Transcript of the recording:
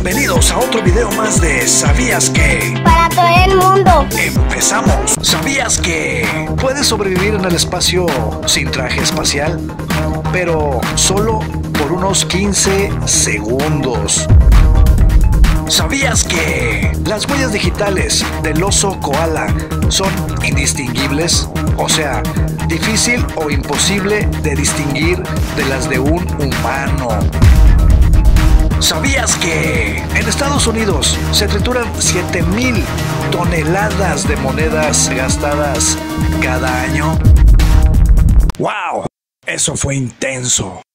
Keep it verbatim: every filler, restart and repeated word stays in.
Bienvenidos a otro video más de ¿Sabías que? Para todo el mundo. Empezamos. ¿Sabías que puedes sobrevivir en el espacio sin traje espacial? Pero solo por unos quince segundos. ¿Sabías que las huellas digitales del oso koala son indistinguibles? O sea, difícil o imposible de distinguir de las de un humano. ¿Sabías que en Estados Unidos se trituran siete mil toneladas de monedas gastadas cada año? ¡Wow! Eso fue intenso.